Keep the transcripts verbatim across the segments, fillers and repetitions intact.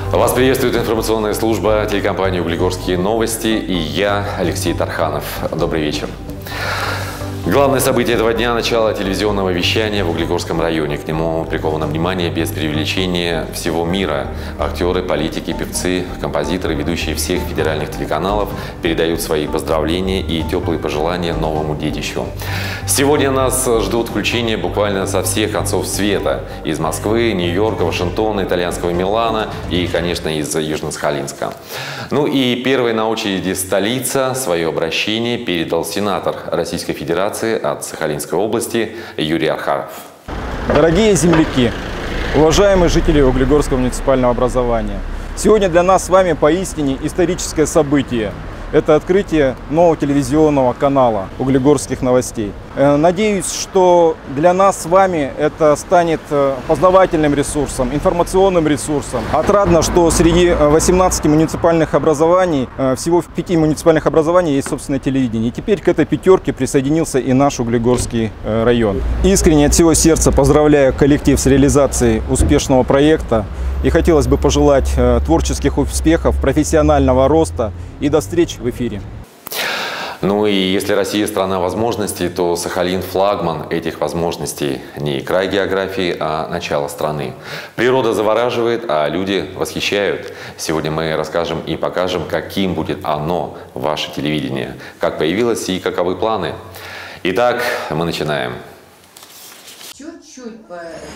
Вас приветствует информационная служба телекомпании «Углегорские новости» и я, Алексей Тарханов. Добрый вечер. Главное событие этого дня – начало телевизионного вещания в Углегорском районе. К нему приковано внимание без преувеличения всего мира. Актеры, политики, певцы, композиторы, ведущие всех федеральных телеканалов передают свои поздравления и теплые пожелания новому детищу. Сегодня нас ждут включения буквально со всех концов света. Из Москвы, Нью-Йорка, Вашингтона, итальянского Милана и, конечно, из Южно-Сахалинска. Ну и первой на очереди столица. Свое обращение передал сенатор Российской Федерации от Сахалинской области Юрий Архаров. Дорогие земляки, уважаемые жители Углегорского муниципального образования, сегодня для нас с вами поистине историческое событие. Это открытие нового телевизионного канала Углегорских новостей. Надеюсь, что для нас с вами это станет познавательным ресурсом, информационным ресурсом. Отрадно, что среди восемнадцати муниципальных образований, всего в пяти муниципальных образований есть собственное телевидение. И теперь к этой пятерке присоединился и наш Углегорский район. Искренне от всего сердца поздравляю коллектив с реализацией успешного проекта. И хотелось бы пожелать творческих успехов, профессионального роста и до встречи в эфире. Ну и если Россия страна возможностей, то Сахалин флагман этих возможностей. Не край географии, а начало страны. Природа завораживает, а люди восхищают. Сегодня мы расскажем и покажем, каким будет оно, ваше телевидение, как появилось и каковы планы. Итак, мы начинаем. Чуть-чуть по...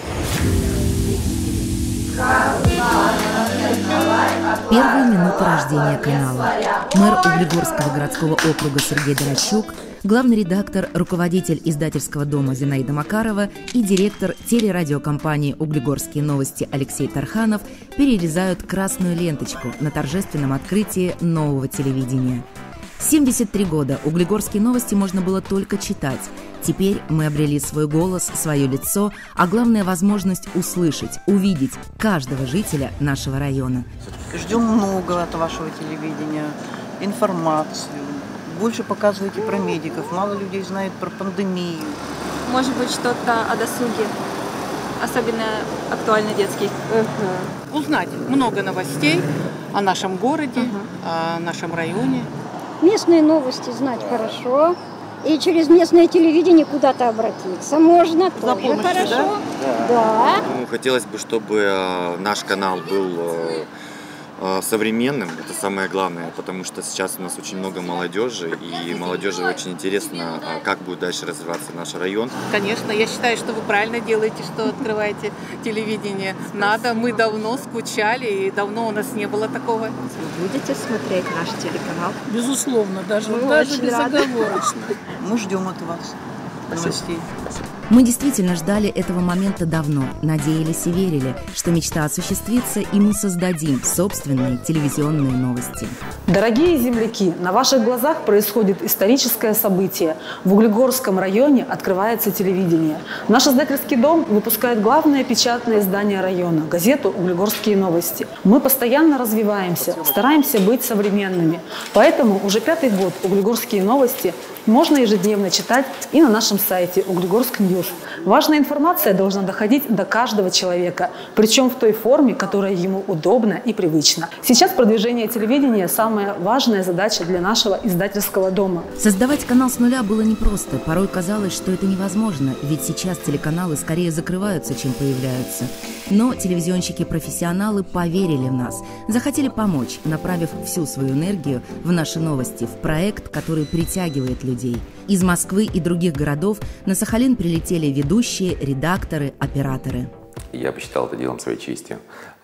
Первые минуты рождения канала. Мэр Углегорского городского округа Сергей Дорощук, главный редактор, руководитель издательского дома Зинаида Макарова и директор телерадиокомпании «Углегорские новости» Алексей Тарханов перерезают красную ленточку на торжественном открытии нового телевидения. семьдесят три года Углегорские новости можно было только читать. Теперь мы обрели свой голос, свое лицо, а главное – возможность услышать, увидеть каждого жителя нашего района. Ждем много от вашего телевидения, информацию. Больше показывайте про медиков. Мало людей знает про пандемию. Может быть, что-то о досуге, особенно актуально детский. Угу. Узнать много новостей о нашем городе, угу. о нашем районе. Местные новости знать хорошо. И через местное телевидение куда-то обратиться можно, тоже помощью, хорошо. Да? Да. Ну, хотелось бы, чтобы э, наш канал был э, э, современным, это самое главное, потому что сейчас у нас очень много молодежи, и молодежи очень интересно, э, как будет дальше развиваться наш район. Конечно, я считаю, что вы правильно делаете, что открываете телевидение. Надо, мы давно скучали, и давно у нас не было такого. Вы будете смотреть наш телеканал? Безусловно, даже, мы даже безоговорочно. Мы ждем от вас новостей. Мы действительно ждали этого момента давно, надеялись и верили, что мечта осуществится, и мы создадим собственные телевизионные новости. Дорогие земляки, на ваших глазах происходит историческое событие. В Углегорском районе открывается телевидение. Наш издательский дом выпускает главное печатное издание района – газету «Углегорские новости». Мы постоянно развиваемся, стараемся быть современными. Поэтому уже пятый год «Углегорские новости» можно ежедневно читать и на нашем сайте Углегорск Ньюс. Важная информация должна доходить до каждого человека, причем в той форме, которая ему удобна и привычна. Сейчас продвижение телевидения – самая важная задача для нашего издательского дома. Создавать канал с нуля было непросто. Порой казалось, что это невозможно, ведь сейчас телеканалы скорее закрываются, чем появляются. Но телевизионщики-профессионалы поверили в нас, захотели помочь, направив всю свою энергию в наши новости, в проект, который притягивает людей. Из Москвы и других городов на Сахалин прилетели ведущие, редакторы, операторы. Я посчитал это делом своей чести.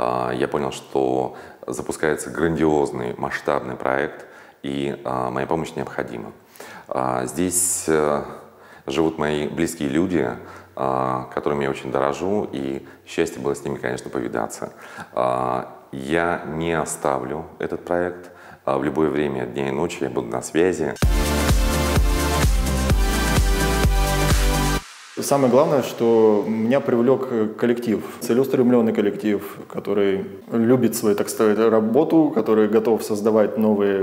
Я понял, что запускается грандиозный масштабный проект, и моя помощь необходима. Здесь живут мои близкие люди, которыми я очень дорожу, и счастье было с ними, конечно, повидаться. Я не оставлю этот проект. В любое время дня и ночи я буду на связи. Самое главное, что меня привлек коллектив, целеустремленный коллектив, который любит свою, так сказать, работу, который готов создавать новые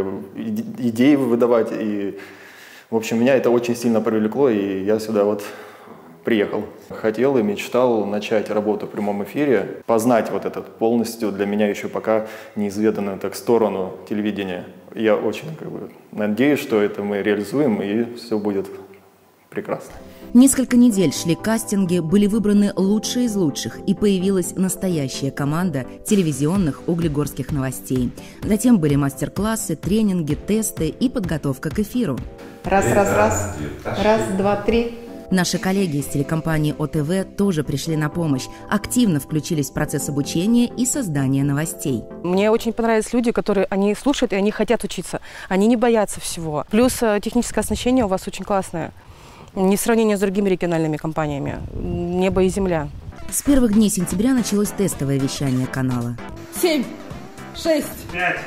идеи, выдавать. И, в общем, меня это очень сильно привлекло, и я сюда вот приехал. Хотел и мечтал начать работу в прямом эфире, познать вот этот полностью для меня еще пока неизведанную так сторону телевидения. Я очень как бы надеюсь, что это мы реализуем и все будет прекрасно. Несколько недель шли кастинги, были выбраны лучшие из лучших, и появилась настоящая команда телевизионных углегорских новостей. Затем были мастер-классы, тренинги, тесты и подготовка к эфиру. Раз, раз, раз. Раз, два, три. Наши коллеги из телекомпании О Тэ Вэ тоже пришли на помощь, активно включились в процесс обучения и создания новостей. Мне очень понравились люди, которые они слушают и они хотят учиться, они не боятся всего. Плюс техническое оснащение у вас очень классное. Не в сравнении с другими региональными компаниями. Небо и земля. С первых дней сентября началось тестовое вещание канала. Семь, шесть, пять,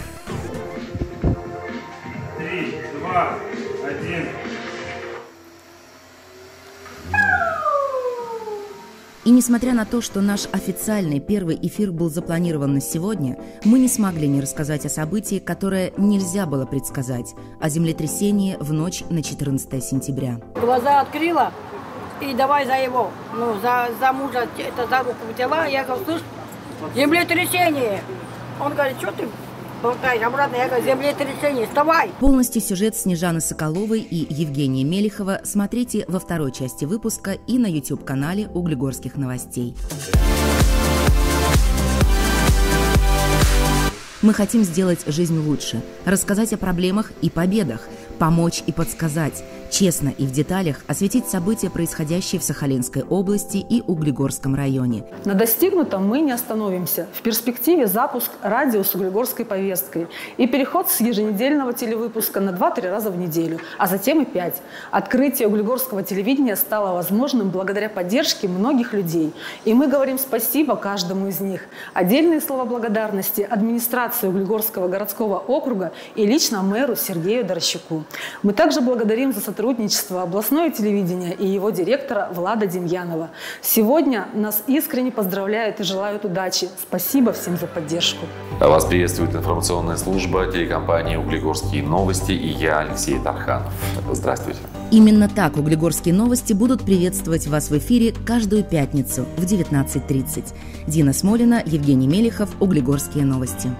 три, два, один. И несмотря на то, что наш официальный первый эфир был запланирован на сегодня, мы не смогли не рассказать о событии, которое нельзя было предсказать, о землетрясении в ночь на четырнадцатое сентября. Глаза открыла и давай за его, ну, за, за мужа, это за руку взяла, я говорю, слышь, землетрясение. Он говорит, что ты болтаешь обратно? Я говорю, землетрясение, вставай. Полностью сюжет Снежаны Соколовой и Евгения Мелихова смотрите во второй части выпуска и на YouTube-канале Углегорских новостей. Мы хотим сделать жизнь лучше, рассказать о проблемах и победах, помочь и подсказать, честно и в деталях осветить события, происходящие в Сахалинской области и Углегорском районе. На достигнутом мы не остановимся. В перспективе запуск радио с углегорской повесткой и переход с еженедельного телевыпуска на два-три раза в неделю, а затем и пять. Открытие углегорского телевидения стало возможным благодаря поддержке многих людей. И мы говорим спасибо каждому из них. Отдельные слова благодарности администрации Углегорского городского округа и лично мэру Сергею Дорощуку. Мы также благодарим за сотрудничество областное телевидение и его директора Влада Демьянова. Сегодня нас искренне поздравляют и желают удачи. Спасибо всем за поддержку. Вас приветствует информационная служба телекомпании «Углегорские новости» и я, Алексей Тарханов. Здравствуйте. Именно так «Углегорские новости» будут приветствовать вас в эфире каждую пятницу в девятнадцать тридцать. Дина Смолина, Евгений Мелихов, «Углегорские новости».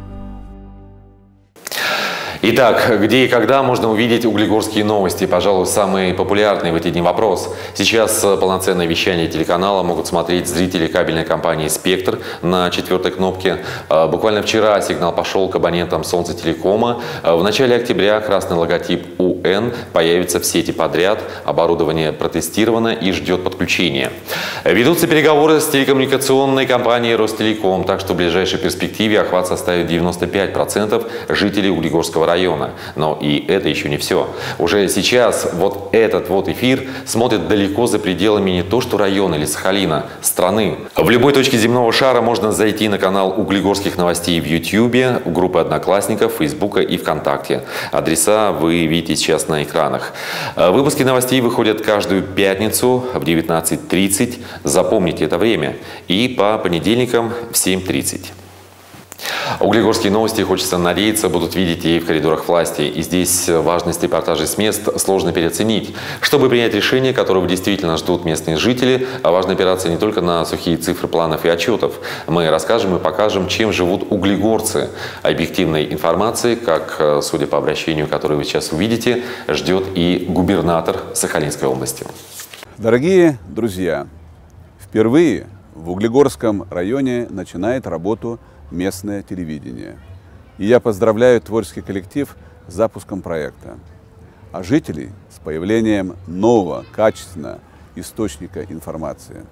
Итак, где и когда можно увидеть углегорские новости? Пожалуй, самый популярный в эти дни вопрос. Сейчас полноценное вещание телеканала могут смотреть зрители кабельной компании «Спектр» на четвертой кнопке. Буквально вчера сигнал пошел к абонентам Солнцетелекома. В начале октября красный логотип У Н появится в сети подряд. Оборудование протестировано и ждет подключения. Ведутся переговоры с телекоммуникационной компанией «Ростелеком», так что в ближайшей перспективе охват составит девяносто пять процентов жителей Углегорского района. района. Но и это еще не все. Уже сейчас вот этот вот эфир смотрит далеко за пределами не то что района или Сахалина, страны. В любой точке земного шара можно зайти на канал Углегорских новостей в Ютьюбе, в группы Одноклассников, Фейсбука и ВКонтакте. Адреса вы видите сейчас на экранах. Выпуски новостей выходят каждую пятницу в девятнадцать тридцать. Запомните это время. И по понедельникам в семь тридцать. Углегорские новости, хочется надеяться, будут видеть и в коридорах власти. И здесь важность репортажей с мест сложно переоценить. Чтобы принять решение, которого действительно ждут местные жители, важно опираться не только на сухие цифры планов и отчетов. Мы расскажем и покажем, чем живут углегорцы. Объективной информации, как, судя по обращению, которое вы сейчас увидите, ждет и губернатор Сахалинской области. Дорогие друзья, впервые в Углегорском районе начинает работу местное телевидение. И я поздравляю творческий коллектив с запуском проекта, а жителей с появлением нового, качественного источника информации.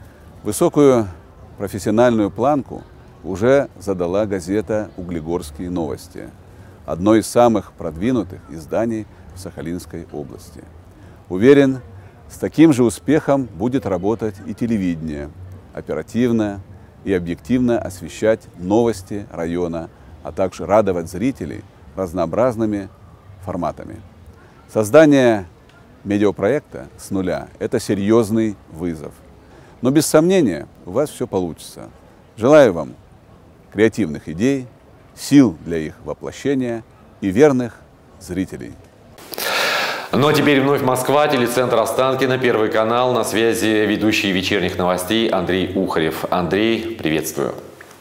Высокую профессиональную планку уже задала газета «Углегорские новости», одно из самых продвинутых изданий в Сахалинской области. Уверен, с таким же успехом будет работать и телевидение, оперативно и объективно освещать новости района, а также радовать зрителей разнообразными форматами. Создание медиапроекта с нуля – это серьезный вызов. Но без сомнения у вас все получится. Желаю вам креативных идей, сил для их воплощения и верных зрителей. Ну а теперь вновь Москва, телецентр Останкино, Первый канал, на связи ведущий вечерних новостей Андрей Ухарев. Андрей, приветствую.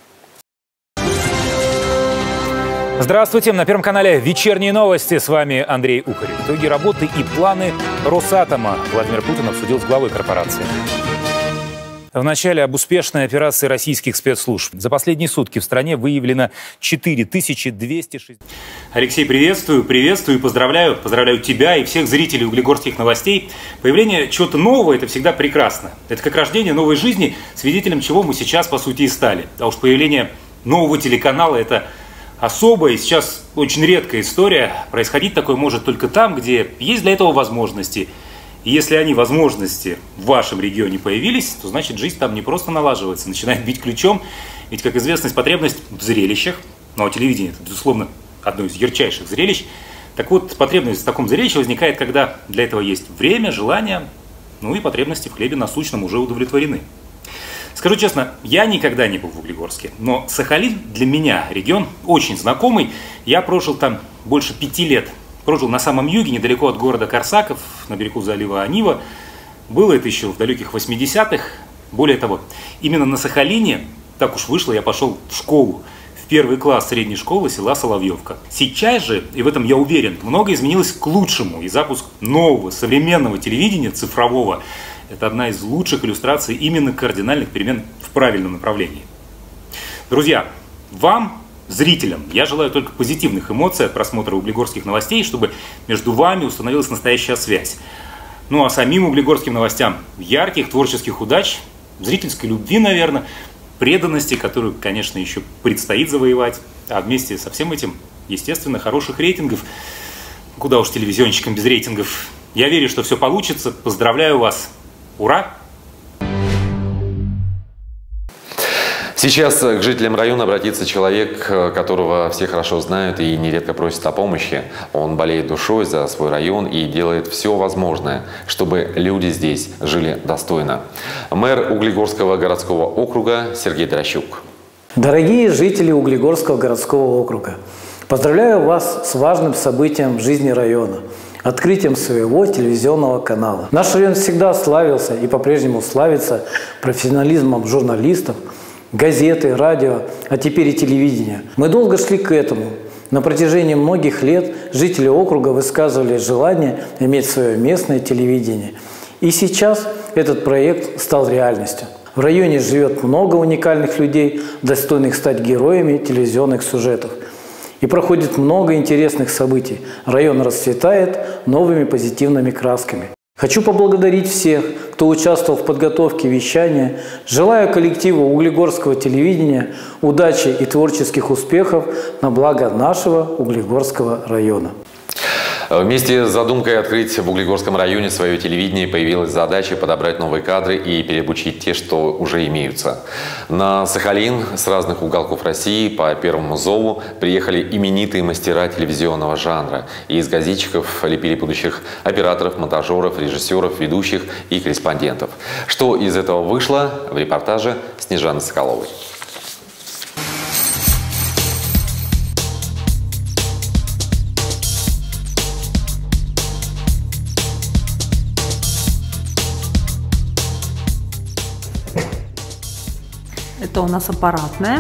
Здравствуйте, на Первом канале вечерние новости. С вами Андрей Ухарев. Итоги работы и планы Росатома Владимир Путин обсудил с главой корпорации. Вначале об успешной операции российских спецслужб. За последние сутки в стране выявлено четыре тысячи двести шестьдесят... Алексей, приветствую, приветствую и поздравляю. Поздравляю тебя и всех зрителей углегорских новостей. Появление чего-то нового – это всегда прекрасно. Это как рождение новой жизни, свидетелем чего мы сейчас, по сути, и стали. А уж появление нового телеканала – это особая и сейчас очень редкая история. Происходить такое может только там, где есть для этого возможности. И если они, возможности, в вашем регионе появились, то значит жизнь там не просто налаживается, начинает бить ключом. Ведь, как известно, потребность в зрелищах, ну а телевидение это, безусловно, одно из ярчайших зрелищ. Так вот, потребность в таком зрелище возникает, когда для этого есть время, желание, ну и потребности в хлебе насущном уже удовлетворены. Скажу честно, я никогда не был в Углегорске, но Сахалин для меня регион очень знакомый. Я прожил там больше пяти лет. Прожил на самом юге, недалеко от города Корсаков, на берегу залива Анива. Было это еще в далеких восьмидесятых. Более того, именно на Сахалине, так уж вышло, я пошел в школу, в первый класс средней школы села Соловьевка. Сейчас же, и в этом я уверен, многое изменилось к лучшему. И запуск нового, современного телевидения, цифрового, это одна из лучших иллюстраций именно кардинальных перемен в правильном направлении. Друзья, вам, зрителям, я желаю только позитивных эмоций от просмотра углегорских новостей, чтобы между вами установилась настоящая связь. Ну а самим углегорским новостям ярких творческих удач, зрительской любви, наверное, преданности, которую, конечно, еще предстоит завоевать, а вместе со всем этим, естественно, хороших рейтингов. Куда уж телевизионщикам без рейтингов. Я верю, что все получится. Поздравляю вас. Ура! Сейчас к жителям района обратится человек, которого все хорошо знают и нередко просит о помощи. Он болеет душой за свой район и делает все возможное, чтобы люди здесь жили достойно. Мэр Углегорского городского округа Сергей Дрощук. Дорогие жители Углегорского городского округа, поздравляю вас с важным событием в жизни района – открытием своего телевизионного канала. Наш район всегда славился и по-прежнему славится профессионализмом журналистов, газеты, радио, а теперь и телевидения. Мы долго шли к этому. На протяжении многих лет жители округа высказывали желание иметь свое местное телевидение. И сейчас этот проект стал реальностью. В районе живет много уникальных людей, достойных стать героями телевизионных сюжетов. И проходит много интересных событий. Район расцветает новыми позитивными красками. Хочу поблагодарить всех, кто участвовал в подготовке вещания. Желаю коллективу углегорского телевидения удачи и творческих успехов на благо нашего Углегорского района. Вместе с задумкой открыть в Углегорском районе свое телевидение появилась задача подобрать новые кадры и переобучить те, что уже имеются. На Сахалин с разных уголков России по первому зову приехали именитые мастера телевизионного жанра. И из газетчиков лепили будущих операторов, монтажеров, режиссеров, ведущих и корреспондентов. Что из этого вышло в репортаже Снежаны Соколовой. Это у нас аппаратная.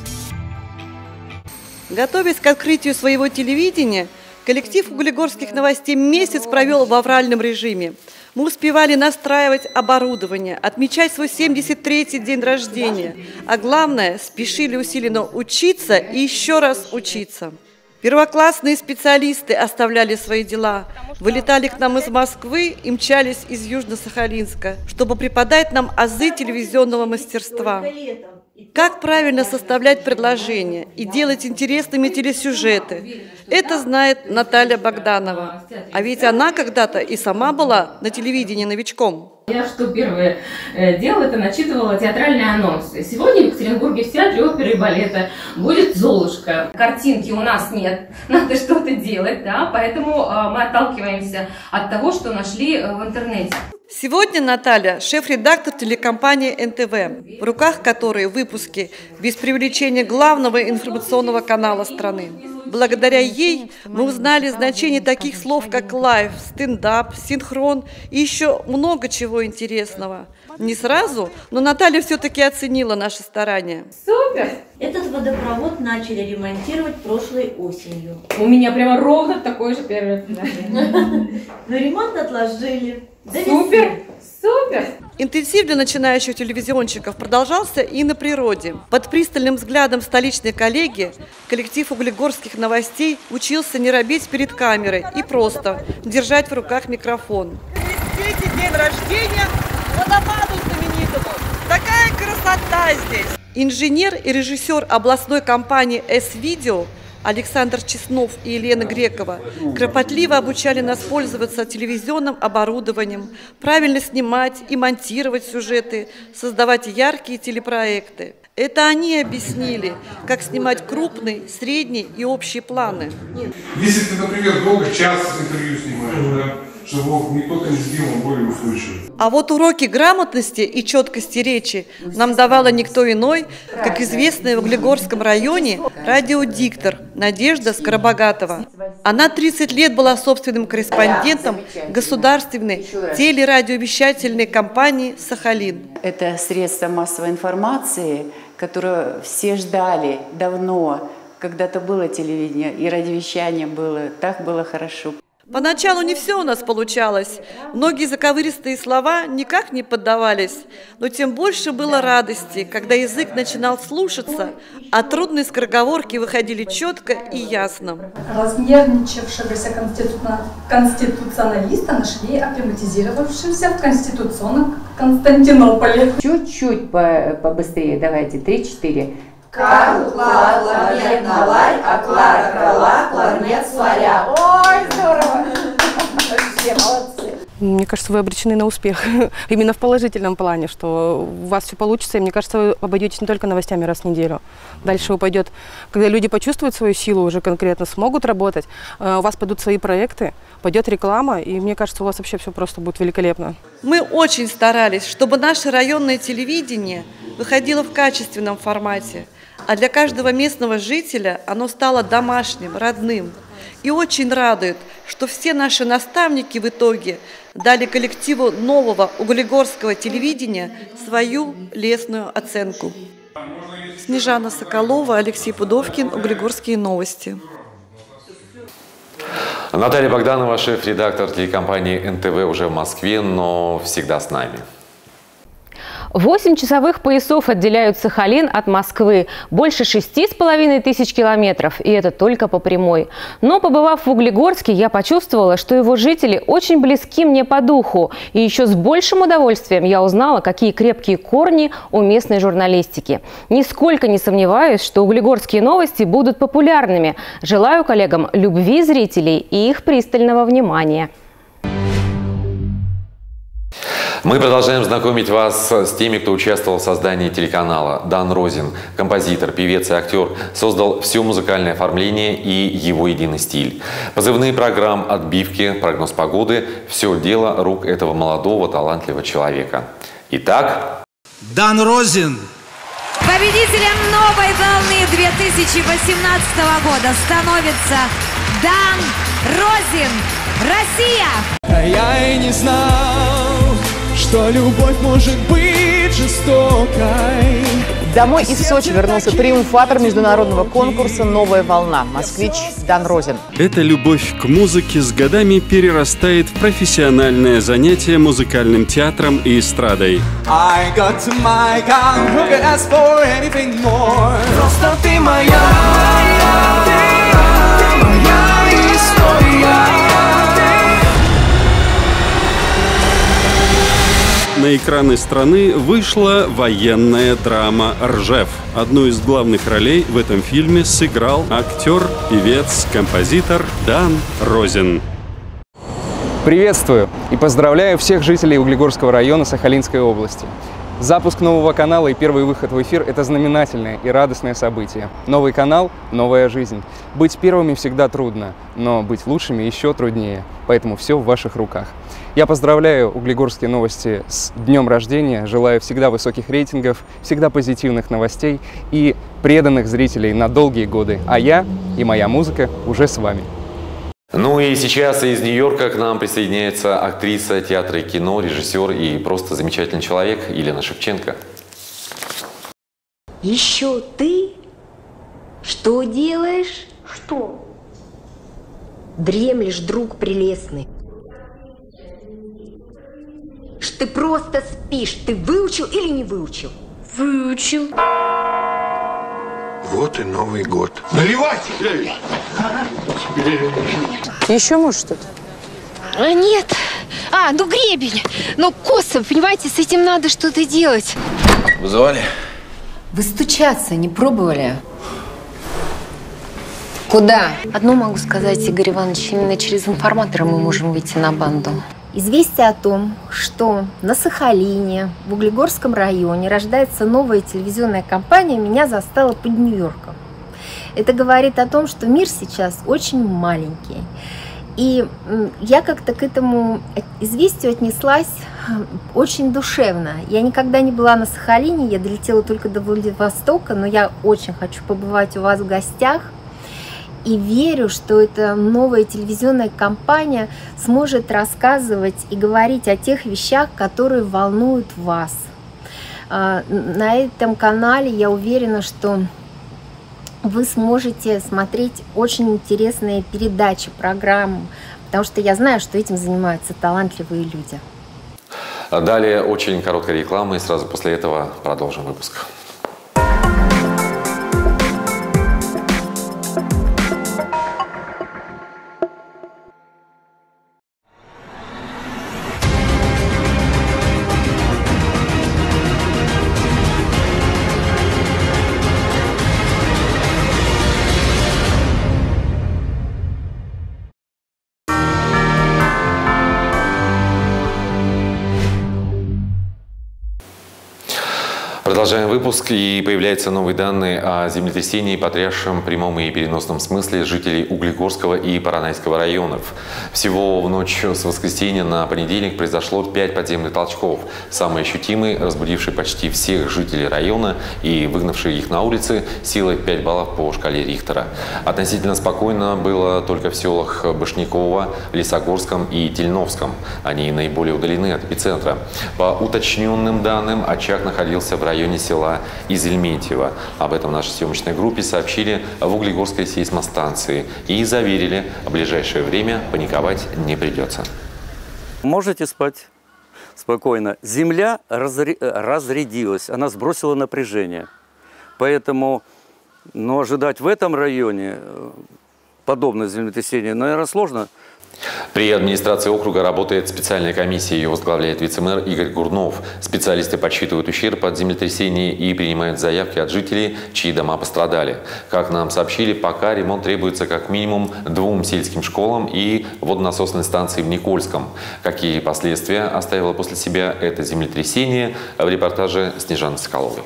Готовясь к открытию своего телевидения, коллектив углегорских новостей месяц провел в авральном режиме. Мы успевали настраивать оборудование, отмечать свой семьдесят третий день рождения, а главное, спешили усиленно учиться и еще раз учиться. Первоклассные специалисты оставляли свои дела, вылетали к нам из Москвы и мчались из Южно-Сахалинска, чтобы преподать нам азы телевизионного мастерства. Как правильно составлять предложения и делать интересными телесюжеты, это знает Наталья Богданова. А ведь она когда-то и сама была на телевидении новичком. Я что первое делала, это начитывала театральные анонсы. Сегодня в Екатеринбурге в Театре оперы и балета будет «Золушка». Картинки у нас нет, надо что-то делать, да, поэтому мы отталкиваемся от того, что нашли в интернете. Сегодня Наталья – шеф-редактор телекомпании эн тэ вэ, в руках которой выпуски без привлечения главного информационного канала страны. Благодаря ей мы узнали значение таких слов, как лайв, стендап, синхрон и еще много чего интересного. Не сразу, но Наталья все-таки оценила наши старания. Супер! Этот водопровод начали ремонтировать прошлой осенью. У меня прямо ровно такое же первое предложение. Но ремонт отложили. Супер! Супер! Интенсив для начинающих телевизионщиков продолжался и на природе. Под пристальным взглядом столичной коллеги коллектив углегорских новостей учился не робеть перед камерой и просто держать в руках микрофон. Свете день рождения водопаду знаменитому. Такая красота здесь! Инженер и режиссер областной компании «С-Видео» Александр Чеснов и Елена Грекова кропотливо обучали нас пользоваться телевизионным оборудованием, правильно снимать и монтировать сюжеты, создавать яркие телепроекты. Это они объяснили, как снимать крупный, средний и общие планы. Если ты, например, долго час интервью снимаешь, да, чтобы никто не сбил, он более устойчивый. А вот уроки грамотности и четкости речи нам давала никто иной, как известная в Углегорском районе радиодиктор Надежда Скоробогатова. Она тридцать лет была собственным корреспондентом государственной телерадиовещательной компании «Сахалин». Это средство массовой информации, которое все ждали давно. Когда-то было телевидение и радиовещание было, так было хорошо. Поначалу не все у нас получалось. Многие заковыристые слова никак не поддавались. Но тем больше было радости, когда язык начинал слушаться, а трудные скороговорки выходили четко и ясно. Разнервничавшегося конституционалиста нашли акклиматизировавшимся в конституционном Константинополе. Чуть-чуть побыстрее, давайте, три-четыре. Карл, кларнет, налай, а Клара, крала, кларнет, сваря. Ой, здорово! Все молодцы. Мне кажется, вы обречены на успех. Именно в положительном плане, что у вас все получится. И мне кажется, вы обойдетесь не только новостями раз в неделю. Дальше вы пойдет, когда люди почувствуют свою силу, уже конкретно смогут работать, у вас пойдут свои проекты, пойдет реклама, и мне кажется, у вас вообще все просто будет великолепно. Мы очень старались, чтобы наше районное телевидение выходило в качественном формате. А для каждого местного жителя оно стало домашним, родным. И очень радует, что все наши наставники в итоге дали коллективу нового углегорского телевидения свою лестную оценку. Снежана Соколова, Алексей Пудовкин, Углегорские новости. Наталья Богданова, шеф-редактор телекомпании эн тэ вэ, уже в Москве, но всегда с нами. Восемь часовых поясов отделяют Сахалин от Москвы. Больше шести с половиной тысяч километров. И это только по прямой. Но, побывав в Углегорске, я почувствовала, что его жители очень близки мне по духу. И еще с большим удовольствием я узнала, какие крепкие корни у местной журналистики. Нисколько не сомневаюсь, что углегорские новости будут популярными. Желаю коллегам любви зрителей и их пристального внимания. Мы продолжаем знакомить вас с теми, кто участвовал в создании телеканала. Дан Розин, композитор, певец и актер, создал все музыкальное оформление и его единый стиль. Позывные программ, отбивки, прогноз погоды – все дело рук этого молодого, талантливого человека. Итак… Дан Розин. Победителем новой волны две тысячи восемнадцатого года становится Дан Розин. Россия! Я и не знал, что любовь может быть жестокой. Домой из Сочи вернулся триумфатор международного конкурса «Новая волна» – москвич Дан Розин. Эта любовь к музыке с годами перерастает в профессиональное занятие музыкальным театром и эстрадой. Просто ты моя, ты моя история. На экраны страны вышла военная драма «Ржев». Одну из главных ролей в этом фильме сыграл актер, певец, композитор Дан Розин. Приветствую и поздравляю всех жителей Углегорского района Сахалинской области. Запуск нового канала и первый выход в эфир – это знаменательное и радостное событие. Новый канал – новая жизнь. Быть первыми всегда трудно, но быть лучшими еще труднее. Поэтому все в ваших руках. Я поздравляю Углегорские новости с днем рождения, желаю всегда высоких рейтингов, всегда позитивных новостей и преданных зрителей на долгие годы. А я и моя музыка уже с вами. Ну и сейчас из Нью-Йорка к нам присоединяется актриса театра и кино, режиссер и просто замечательный человек Елена Шевченко. Еще ты? Что делаешь? Что? Дремлешь, друг прелестный. Ты просто спишь. Ты выучил или не выучил? Выучил. Вот и Новый год. Наливайте! Еще может что-то? А, нет. А, ну гребень. Ну косо, понимаете, с этим надо что-то делать. Вызывали? Вы стучаться не пробовали? Куда? Одно могу сказать, Игорь Иванович, именно через информатора мы можем выйти на банду. Известие о том, что на Сахалине, в Углегорском районе рождается новая телевизионная компания, меня застало под Нью-Йорком. Это говорит о том, что мир сейчас очень маленький. И я как-то к этому известию отнеслась очень душевно. Я никогда не была на Сахалине, я долетела только до Владивостока, но я очень хочу побывать у вас в гостях. И верю, что эта новая телевизионная компания сможет рассказывать и говорить о тех вещах, которые волнуют вас. На этом канале я уверена, что вы сможете смотреть очень интересные передачи, программы, потому что я знаю, что этим занимаются талантливые люди. Далее очень короткая реклама, и сразу после этого продолжим выпуск. Продолжаем выпуск, и появляются новые данные о землетрясении, потрясшем в прямом и переносном смысле жителей Углегорского и Поронайского районов. Всего в ночь с воскресенья на понедельник произошло пять подземных толчков. Самый ощутимый, разбудивший почти всех жителей района и выгнавший их на улицы, силой пять баллов по шкале Рихтера. Относительно спокойно было только в селах Башняково, Лесогорском и Тельновском. Они наиболее удалены от эпицентра. По уточненным данным, очаг находился в районе села Изельментьево. Об этом нашей съемочной группе сообщили в Углегорской сейсмостанции и заверили, в ближайшее время паниковать не придется. Можете спать спокойно. Земля разре... разрядилась, она сбросила напряжение. Поэтому ну, ожидать в этом районе подобное землетрясение, наверное, сложно. При администрации округа работает специальная комиссия, ее возглавляет вице-мэр Игорь Гурнов. Специалисты подсчитывают ущерб от землетрясения и принимают заявки от жителей, чьи дома пострадали. Как нам сообщили, пока ремонт требуется как минимум двум сельским школам и водонасосной станции в Никольском. Какие последствия оставило после себя это землетрясение, в репортаже Снежаны Соколовой.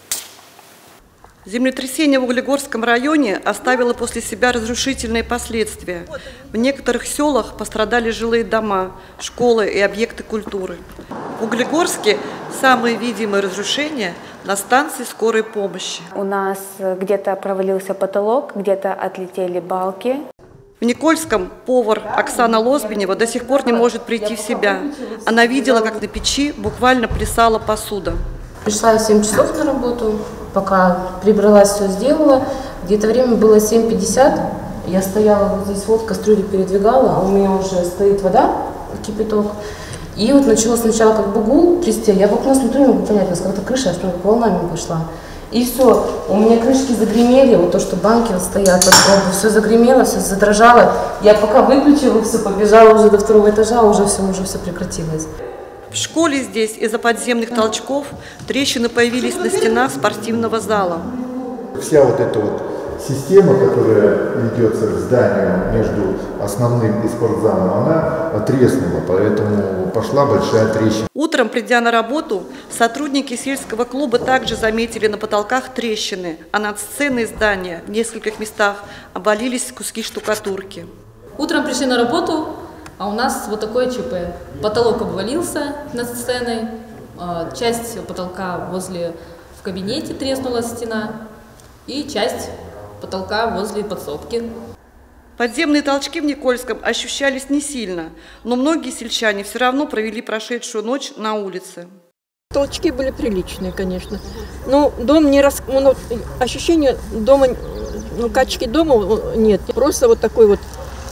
Землетрясение в Углегорском районе оставило после себя разрушительные последствия. В некоторых селах пострадали жилые дома, школы и объекты культуры. В Углегорске самые видимые разрушения на станции скорой помощи. У нас где-то провалился потолок, где-то отлетели балки. В Никольском повар Оксана Лозбинева до сих пор не может прийти в себя. Она видела, как на печи буквально плясала посуда. Пришла в семь часов на работу, пока прибралась, все сделала. Где-то время было семь пятьдесят. Я стояла вот здесь, вот кастрюлю передвигала, а у меня уже стоит вода, кипяток. И вот начала сначала как бы гул трясти. Я в окно смотрю, не могу понять, как-то крыша аж волнами пошла. И все, у меня крышки загремели, вот то, что банки вот стоят под пробу, все загремело, все задрожало. Я пока выключила, все, побежала уже до второго этажа, уже все, уже все прекратилось. В школе здесь из-за подземных толчков трещины появились на стенах спортивного зала. Вся вот эта вот система, которая ведется к зданию между основным и спортзалом, она треснула, поэтому пошла большая трещина. Утром, придя на работу, сотрудники сельского клуба также заметили на потолках трещины, а над сценой здания в нескольких местах обвалились куски штукатурки. Утром пришли на работу, А у нас вот такое ЧП. Потолок обвалился над сценой, часть потолка возле в кабинете треснула стена и часть потолка возле подсобки. Подземные толчки в Никольском ощущались не сильно, но многие сельчане все равно провели прошедшую ночь на улице. Толчки были приличные, конечно. Но дом не рас... ну, ощущение дома, ну, качки дома нет. Просто вот такой вот,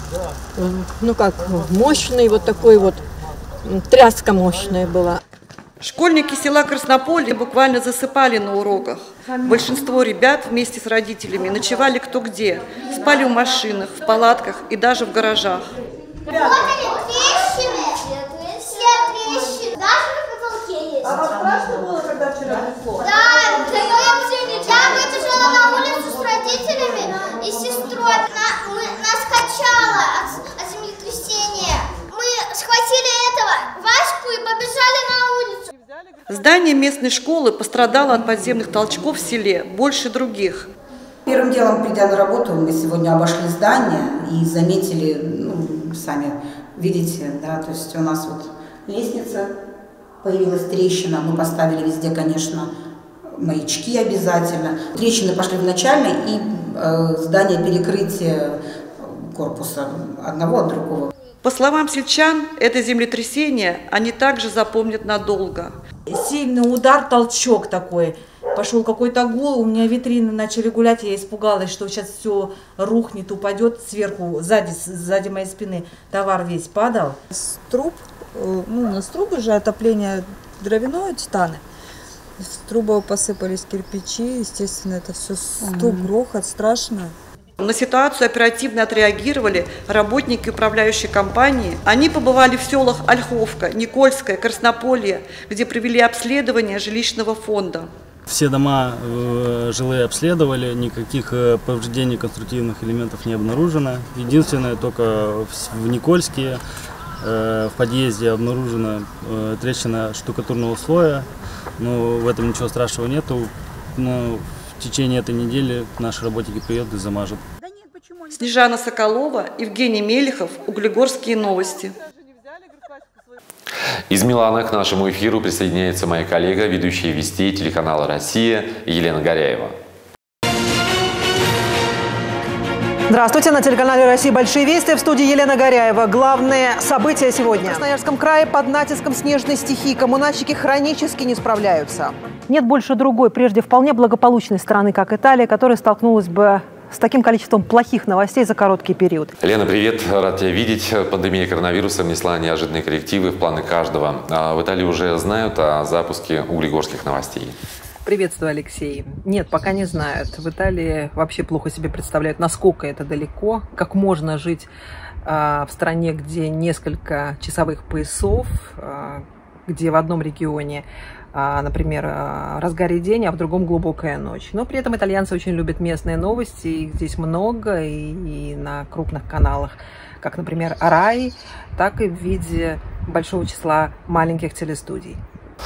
ну как, мощный, вот такой вот, тряска мощная была. Школьники села Краснополье буквально засыпали на уроках. Большинство ребят вместе с родителями ночевали кто где. Спали в машинах, в палатках и даже в гаражах. Вот они, трещины, все трещины, даже на потолке есть. А вам страшно было, когда вчера несло? Да, я выбежала на улицу с родителями и сестрой. На, мы, нас качало от, от землетрясения. Мы схватили этого Ваську и побежали на улицу. Здание местной школы пострадало от подземных толчков в селе больше других. Первым делом, придя на работу, мы сегодня обошли здание и заметили, ну, сами видите, да, то есть у нас вот лестница, появилась трещина, мы поставили везде, конечно, маячки обязательно. Трещины пошли в начальной и э, здание перекрытия корпуса одного от другого. По словам сельчан, это землетрясение они также запомнят надолго. Сильный удар, толчок такой. Пошел какой-то гул, у меня витрины начали гулять, я испугалась, что сейчас все рухнет, упадет сверху, сзади, сзади моей спины. Товар весь падал. С труб, ну, у нас трубы же отопление дровяное, титаны. С трубов посыпались кирпичи, естественно, это все стук, грохот, страшно. На ситуацию оперативно отреагировали работники управляющей компании. Они побывали в селах Ольховка, Никольское, Краснополье, где провели обследование жилищного фонда. Все дома э, жилые обследовали, никаких э, повреждений конструктивных элементов не обнаружено. Единственное, только в, в Никольске э, в подъезде обнаружена э, трещина штукатурного слоя. Но в этом ничего страшного нету. Но в течение этой недели наши работники приедут и замажут. Снежана Соколова, Евгений Мелехов, Углегорские новости. Из Милана к нашему эфиру присоединяется моя коллега, ведущая вестей телеканала «Россия» Елена Горяева. Здравствуйте, на телеканале «Россия» большие вести, в студии Елена Горяева. Главные события сегодня. В Красноярском крае под натиском снежной стихии коммунальщики хронически не справляются. Нет больше другой, прежде вполне благополучной страны, как Италия, которая столкнулась бы с таким количеством плохих новостей за короткий период. Лена, привет, рад тебя видеть. Пандемия коронавируса внесла неожиданные коррективы в планы каждого. А в Италии уже знают о запуске углегорских новостей. Приветствую, Алексей. Нет, пока не знают. В Италии вообще плохо себе представляют, насколько это далеко, как можно жить э, в стране, где несколько часовых поясов, э, где в одном регионе, э, например, э, разгаре день, а в другом глубокая ночь. Но при этом итальянцы очень любят местные новости, их здесь много, и, и на крупных каналах, как, например, Рай, так и в виде большого числа маленьких телестудий.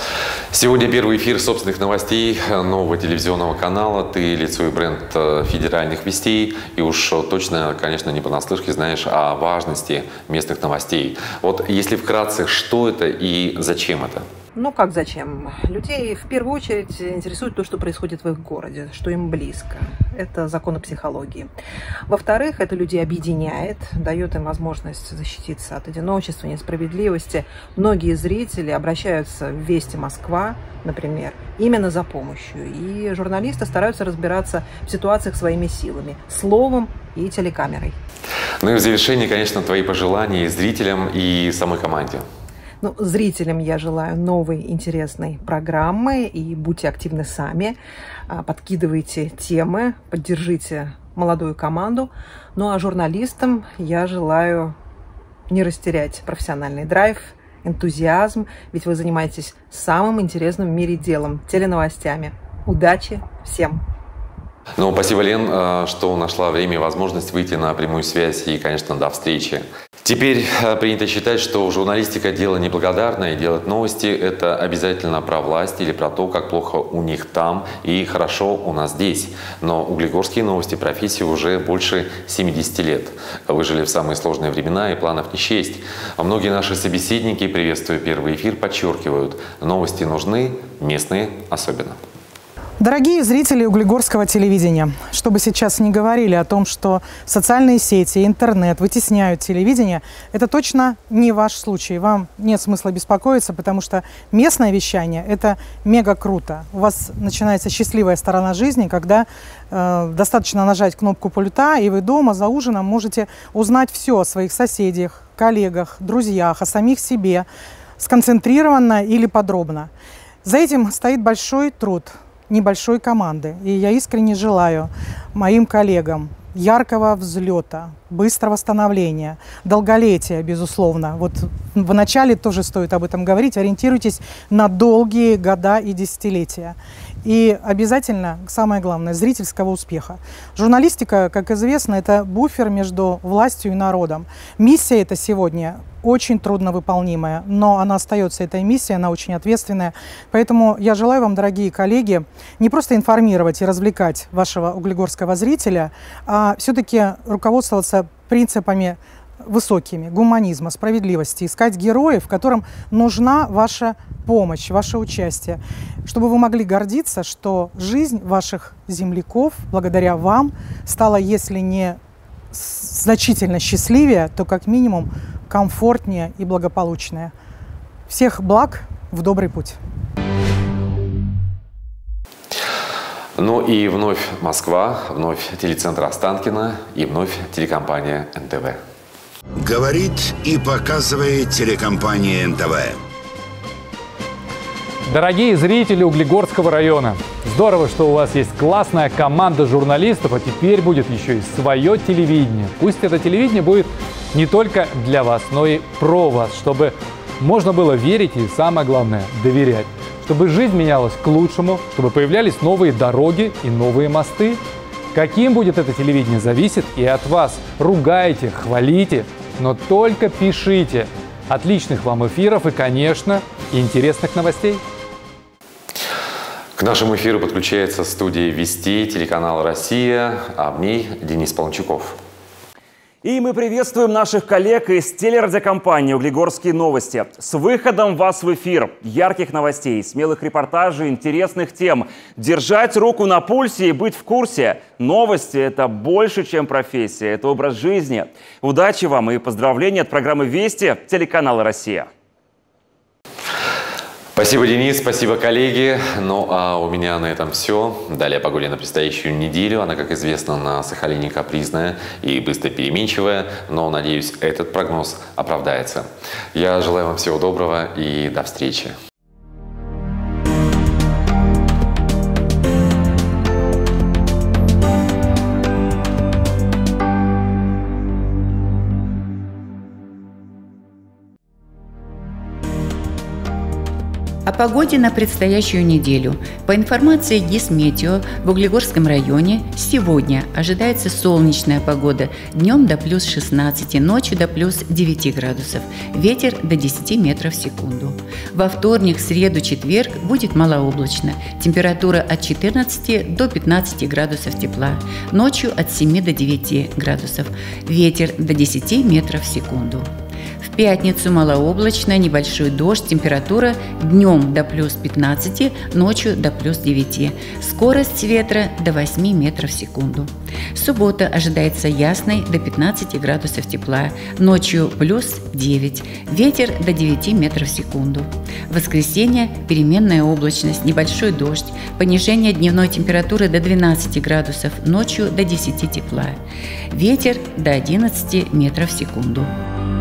Сегодня первый эфир собственных новостей нового телевизионного канала. Ты лицевой бренд федеральных вестей. И уж точно, конечно, не понаслышке знаешь о важности местных новостей. Вот если вкратце, что это и зачем это? Ну как зачем? Людей в первую очередь интересует то, что происходит в их городе, что им близко. Это законы психологии. Во-вторых, это людей объединяет, дает им возможность защититься от одиночества, несправедливости. Многие зрители обращаются в «Вести Москва», например, именно за помощью. И журналисты стараются разбираться в ситуациях своими силами, словом и телекамерой. Ну и в завершение, конечно, твои пожелания зрителям и самой команде. Ну, зрителям я желаю новой интересной программы, и будьте активны сами, подкидывайте темы, поддержите молодую команду. Ну а журналистам я желаю не растерять профессиональный драйв, энтузиазм, ведь вы занимаетесь самым интересным в мире делом – теленовостями. Удачи всем! Ну, спасибо, Лен, что нашла время и возможность выйти на прямую связь, и, конечно, до встречи. Теперь принято считать, что журналистика – дело неблагодарное, и делать новости – это обязательно про власть или про то, как плохо у них там и хорошо у нас здесь. Но углегорские новости профессии уже больше семидесяти лет. Выжили в самые сложные времена, и планов не счесть. А многие наши собеседники, приветствуя первый эфир, подчеркивают – новости нужны, местные особенно. Дорогие зрители углегорского телевидения, чтобы сейчас не говорили о том, что социальные сети, интернет вытесняют телевидение, это точно не ваш случай. Вам нет смысла беспокоиться, потому что местное вещание – это мега круто. У вас начинается счастливая сторона жизни, когда э, достаточно нажать кнопку пульта, и вы дома за ужином можете узнать все о своих соседях, коллегах, друзьях, о самих себе, сконцентрированно или подробно. За этим стоит большой труд небольшой команды. И я искренне желаю моим коллегам яркого взлета, быстрого становления, долголетия, безусловно. Вот в начале тоже стоит об этом говорить. Ориентируйтесь на долгие года и десятилетия. И обязательно, самое главное, зрительского успеха. Журналистика, как известно, это буфер между властью и народом. Миссия эта сегодня очень трудновыполнимая, но она остается, этой миссией, она очень ответственная. Поэтому я желаю вам, дорогие коллеги, не просто информировать и развлекать вашего углегорского зрителя, а все-таки руководствоваться принципами высокими, гуманизма, справедливости, искать героев, которым нужна ваша помощь, ваше участие, чтобы вы могли гордиться, что жизнь ваших земляков, благодаря вам, стала, если не значительно счастливее, то как минимум комфортнее и благополучнее. Всех благ, в добрый путь! Ну и вновь Москва, вновь телецентр Останкино и вновь телекомпания эн тэ вэ. Говорит и показывает телекомпания эн тэ вэ. Дорогие зрители Углегорского района, здорово, что у вас есть классная команда журналистов, а теперь будет еще и свое телевидение. Пусть это телевидение будет не только для вас, но и про вас, чтобы можно было верить и, самое главное, доверять. Чтобы жизнь менялась к лучшему, чтобы появлялись новые дороги и новые мосты. Каким будет это телевидение, зависит и от вас. Ругайте, хвалите, но только пишите. Отличных вам эфиров и, конечно, интересных новостей. К нашему эфиру подключается студия «Вести» телеканала «Россия», а в ней Денис Полончуков. И мы приветствуем наших коллег из телерадиокомпании «Углегорские новости». С выходом вас в эфир. Ярких новостей, смелых репортажей, интересных тем. Держать руку на пульсе и быть в курсе. Новости – это больше, чем профессия. Это образ жизни. Удачи вам и поздравления от программы «Вести» телеканала «Россия». Спасибо, Денис, спасибо, коллеги. Ну, а у меня на этом все. Далее о погоде на предстоящую неделю. Она, как известно, на Сахалине капризная и быстро переменчивая. Но, надеюсь, этот прогноз оправдается. Я желаю вам всего доброго и до встречи. О погоде на предстоящую неделю. По информации Гисметео, в Углегорском районе сегодня ожидается солнечная погода. Днем до плюс шестнадцати, ночью до плюс девяти градусов. Ветер до десяти метров в секунду. Во вторник, среду, четверг будет малооблачно. Температура от четырнадцати до пятнадцати градусов тепла. Ночью от семи до девяти градусов. Ветер до десяти метров в секунду. В пятницу малооблачно, небольшой дождь, температура днем до плюс пятнадцати, ночью до плюс девяти. Скорость ветра до восьми метров в секунду. Суббота ожидается ясной до пятнадцати градусов тепла, ночью плюс девять, ветер до девяти метров в секунду. Воскресенье переменная облачность, небольшой дождь, понижение дневной температуры до двенадцати градусов, ночью до десяти тепла. Ветер до одиннадцати метров в секунду.